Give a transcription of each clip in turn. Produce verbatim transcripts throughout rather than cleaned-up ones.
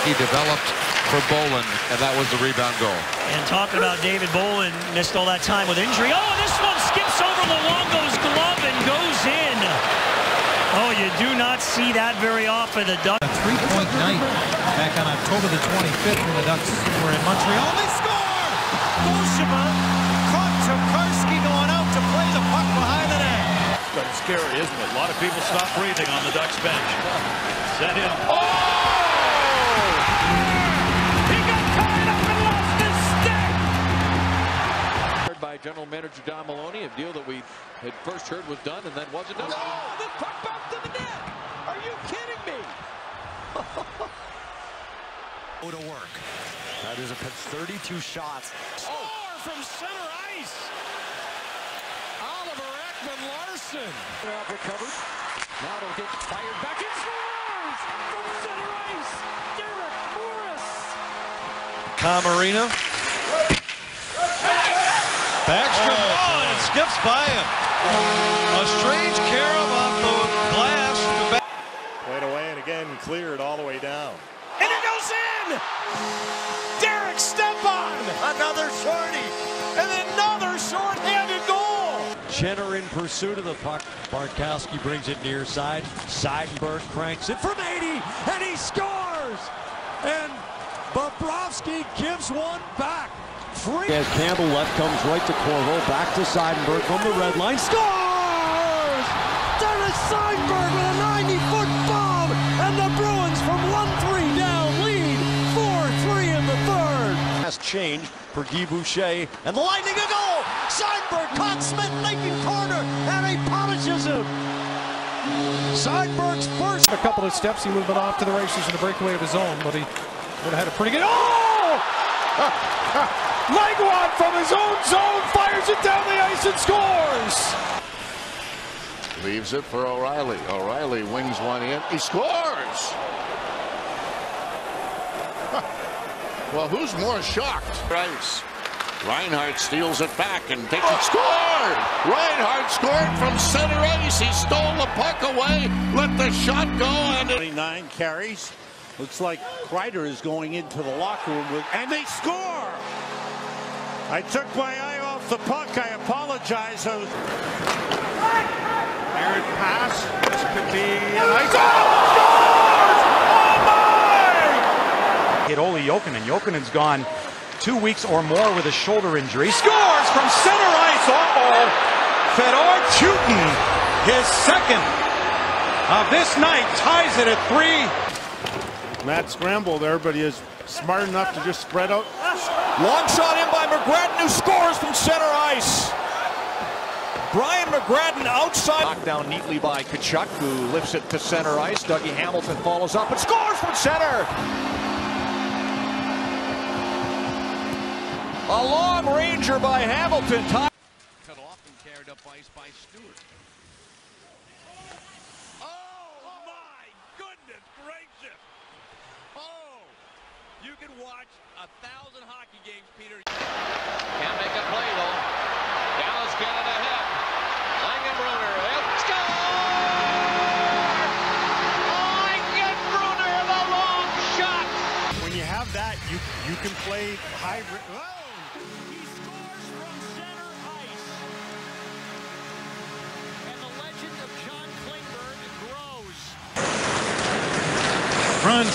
He developed for Bolin, and that was the rebound goal. And talking about David Bolin, missed all that time with injury. Oh, this one skips over Luongo's glove and goes in. Oh, you do not see that very often. The Ducks. A three-point night back on October the twenty-fifth when the Ducks were in Montreal. They score! Bolsheva caught Tokarski going out to play the puck behind the net. That's scary, isn't it? A lot of people stop breathing on the Ducks bench. Set him. Oh! He got tied up and lost his stick! By General Manager Don Maloney, a deal that we had first heard was done and then wasn't done. No! The puck bounced to the net! Are you kidding me? Go to work. That is a thirty-two shots. Score from center ice! Oliver Ekman-Larsson. Now recovered. Now it'll get fired back. It scores from center ice. Derek Morris. Camarino. Backstrom. Oh, and it skips by him. A strange carom off the glass. Played away and again cleared all the way down. And it goes in! Derek Stepan! Another shorty. And another short-handed goal! Jenner in pursuit of the puck. Bartkowski brings it near side. Seidenberg cranks it from eighty, and he scores! And Bobrovsky gives one back. Free. As Campbell left, comes right to Corvo, back to Seidenberg from the red line. Scores! Dennis Seidenberg with a ninety-foot bomb, and the Bruins from one three down lead four three in the third. Has changed for Guy Boucher, and the Lightning a goal! Seidenberg caught Smith making corner, and he punishes him. Seidenberg's first. A couple of steps, he would have been off to the races in the breakaway of his own, but he would have had a pretty good. Oh! Langlois from his own zone fires it down the ice and scores. Leaves it for O'Reilly. O'Reilly wings one in. He scores. Well, who's more shocked? Rice. Reinhart steals it back and takes it. Scored! Reinhart scored from center ice. He stole the puck away, let the shot go, and twenty-nine carries. Looks like Kreider is going into the locker room with, and they score! I took my eye off the puck. I apologize. I was... Aaron pass. This could be a nice. Oh, my! Hit Olli Jokinen. Jokinen's gone two weeks or more with a shoulder injury. Scores from center ice. Uh-oh. Fedor Tyutin, his second of this night, ties it at three. Matt scrambled there, but he is smart enough to just spread out. Long shot in by McGrattan, who scores from center ice. Brian McGrattan outside. Knocked down neatly by Tkachuk, who lifts it to center ice. Dougie Hamilton follows up and scores from center. A long ranger by Hamilton. Cut off and carried up ice by Stewart. Oh, my goodness gracious. Oh, you can watch a thousand hockey games, Peter. Can't make a play, though. Dallas getting ahead. Langenbrunner, he'll score! Langenbrunner, the long shot! When you have that, you you can play high. Oh! He scores from center ice. And the legend of John Klingberg grows. Runs.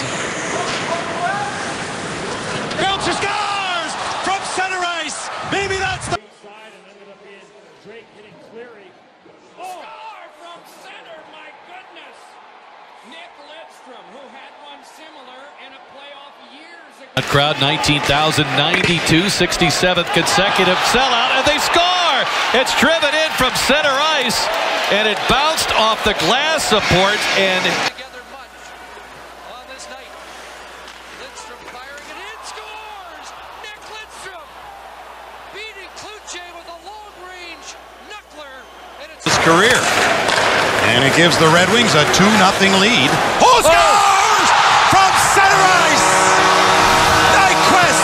Belcher scores from center ice. Maybe that's the. Side and ended up being Drake hitting Cleary. Oh! Score from center, my goodness! Nick Lidstrom, who had one similar in a playoff years ago. That crowd, nineteen thousand ninety-two, sixty-seventh consecutive sellout, and they score! It's driven in from center ice, and it bounced off the glass support, and Together much on this night. Lidstrom firing it in, scores! Nick Lidstrom beating Kluche with a long-range knuckler, and it's His career. And it gives the Red Wings a two nothing lead. Oh, scores! From center ice! Nyquist!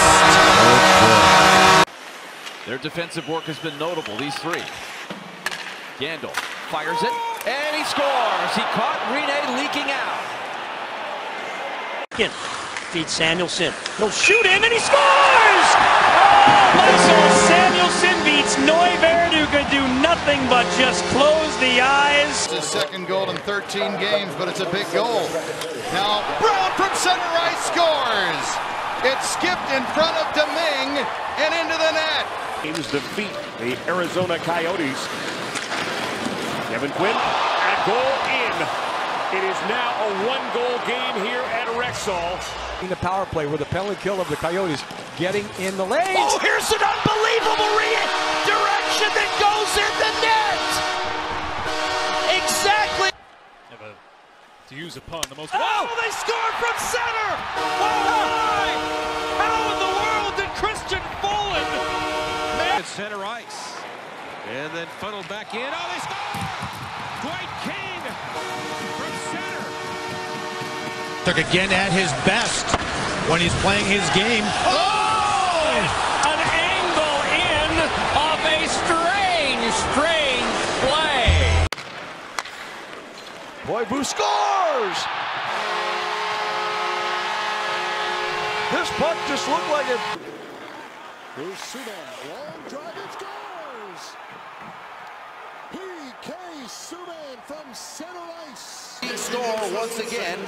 Their defensive work has been notable, these three. Gandil fires it, and he scores! He caught Rene leaking out. Feeds Samuelson. He'll shoot in and he scores! Oh, Michael Samuelson beats Neuvirth, who could do nothing but just close the eyes. It's his second goal in thirteen games, but it's a big goal. Now Brown from center ice scores. It skipped in front of Domingue and into the net. Teams defeat the Arizona Coyotes. Kevin Quinn at goal in. It is now a one-goal game here at Rexall. In the power play with the penalty kill of the Coyotes getting in the lane. Oh, here's an unbelievable redirection that goes in the net. Exactly. To use a pun, the most. Oh, they scored from center. Why? How in the world did Christian Folin? At center ice, and then funneled back in. Oh, they score! Dwight King from center. Took again at his best when he's playing his game. Oh! An angle in of a strange, strange play. Koivu scores! This puck just looked like it. Here's Subban, long drive, it scores! P K Subban from center ice. Score once again.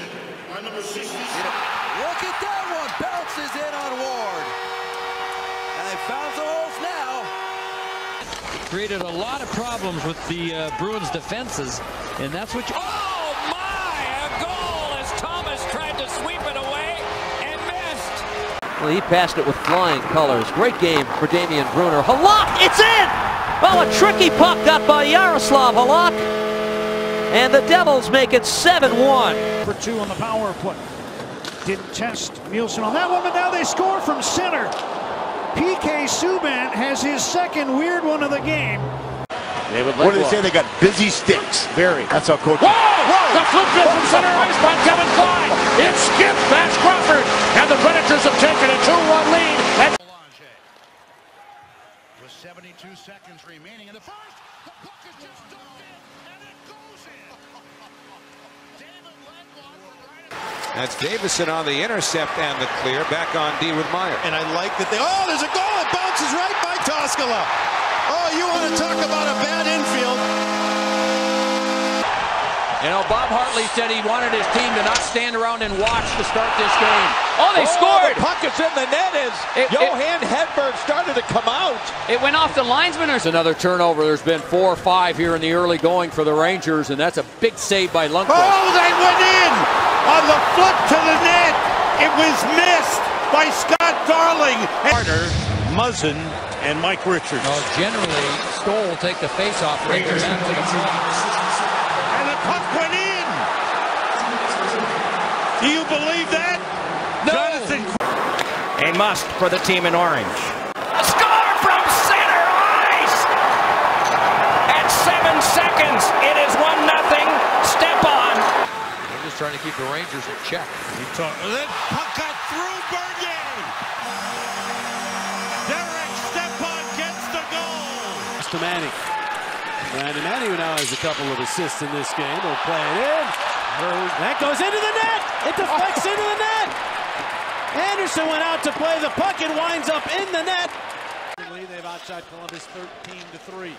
Look at that one, bounces in on Ward. And they found the holes now. Created a lot of problems with the uh, Bruins defenses, and that's what you... Oh my, a goal as Thomas tried to sweep it away and missed. Well, he passed it with flying colors. Great game for Damian Brunner. Halak, it's in! Well, a tricky puck got by Yaroslav Halak. And the Devils make it seven one. For two on the power play. Didn't test Nielsen on that one, but now they score from center. P K Subban has his second weird one of the game. What do they say? They got busy sticks. Very. That's how coach. Whoa! Whoa! The flip bit from center ice by Kevin Klein. It skipped past Crawford, and the Predators have taken a two one lead. That's with seventy-two seconds remaining in the first, the puck is just dove in, and it goes in. David Ledlock right. That's Davison on the intercept and the clear. Back on D with Meyer. And I like that they. Oh, there's a goal! It bounces right by Toskala. Oh, you want to talk about a bad infield? You know, Bob Hartley said he wanted his team to not stand around and watch to start this game. Oh, they oh, scored! The puck is in the net as it, Johan it, Hedberg started to come out. It went off the linesman. There's another turnover. There's been four or five here in the early going for the Rangers, and that's a big save by Lundqvist. Oh, they went in on the flip to the net. It was missed by Scott Darling. Carter, Muzzin, and Mike Richards. Well, generally, Stoll will take the face-off. Rangers into the front. And the puck went in. Do you believe that? No. Jonathan. A must for the team in orange. A score from center ice. At seven seconds, it is one nothing. Step on. They're just trying to keep the Rangers in check. That puck got through Bernier. Derek Stepan gets the goal. To Manning. Brandon Manning now has a couple of assists in this game. They'll play it in. That goes into the net. It deflects into the net. Anderson went out to play the puck. It winds up in the net. They've outside Columbus thirteen to three.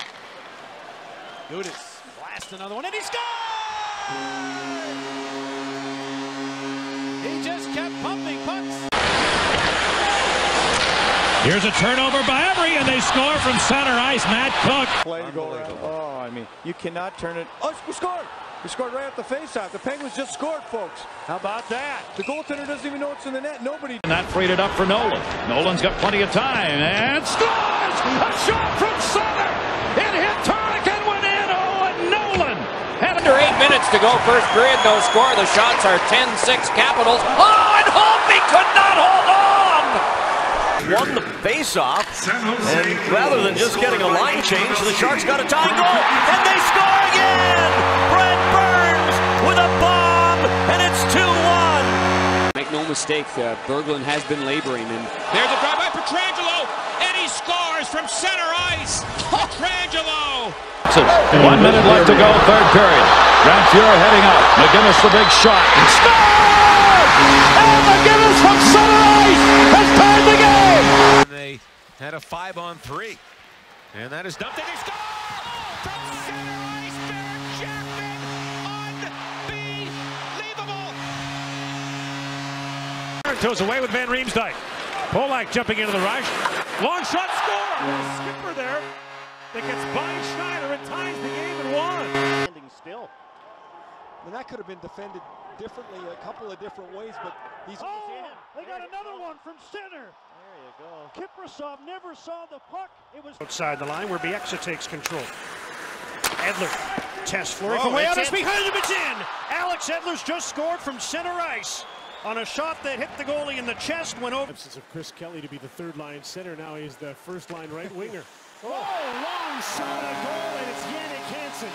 Gudas blast another one, and he scores! He just kept pumping pucks. Here's a turnover by Emery, and they score from center ice. Matt Cook. Play to go around. Oh, I mean, you cannot turn it. Oh, we scored! We scored right off the faceoff. The Penguins just scored, folks. How about that? The goaltender doesn't even know it's in the net. Nobody. And that freed it up for Nolan. Nolan's got plenty of time, and scores! A shot from center! It hit Tarek and went in. Oh, and Nolan! And under eight minutes to go, first period, no score. The shots are ten six Capitals. Oh, and Holtby could not hold on! Won the face-off, and rather than just getting a line change, the Sharks got a tying goal, and they score again! Brent Burns with a bomb, and it's two one! Make no mistake, uh, Berglund has been laboring, and There's a drive by Pietrangelo, and he scores from center ice. Pietrangelo! One minute left to go, third period. Grant Fuhrer heading out. McGinnis the big shot. He scores! And McGinnis from center ice has tied the game. They had a five on three. And that is dumped in. He scores! From center ice, Derek Chapman. Unbelievable! Toes away with Van Riemsdyk. Polak jumping into the rush. Long shot, score! Skipper there that gets by Schneider and ties the game and one. Standing still. And that could have been defended differently a couple of different ways, but he's oh, they got another one from center. There you go. Kiprasov never saw the puck. It was outside the line where Bieksa takes control. Edler, test flurry from way out. It's behind him. It's in. Alex Edler's just scored from center ice on a shot that hit the goalie in the chest. Went over. Absence of Chris Kelly to be the third line center. Now he's the first line right winger. Oh, long shot at goal, and it's Yannick Hansen.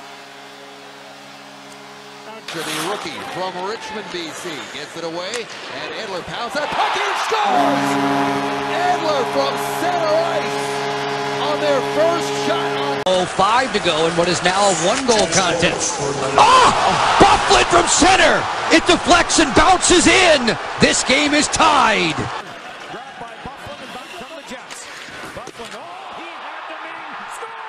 To the rookie from Richmond, B C. Gets it away, and Edler pounds that puck and scores! Edler from center ice on their first shot. On oh, five to go in what is now a one-goal contest. Ah! Bufflin from center! It deflects and bounces in! This game is tied! Grabbed by Bufflin and back from the Jets. Bufflin, oh, he had the main score!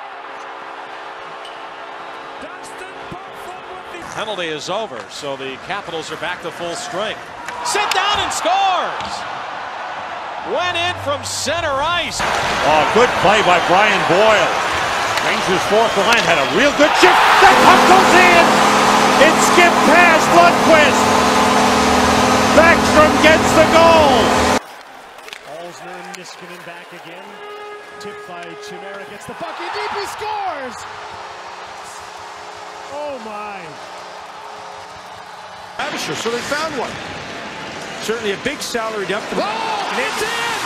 Dustin Bufflin with the Penalty is over, so the Capitals are back to full strength. Sit down and scores! Went in from center ice. Oh, good play by Brian Boyle. Rangers fourth line had a real good chip. That puck goes in! It skipped past Lundqvist. Backstrom gets the goal. Alsner and Niskanen back again. Tipped by Chimera. Gets the puck in deep. He scores! Oh my. Abisher, so they found one. Certainly a big salary dump. Oh, it's in!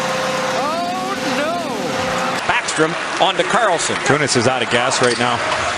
Oh no! Backstrom on to Carlson. Tunis is out of gas right now.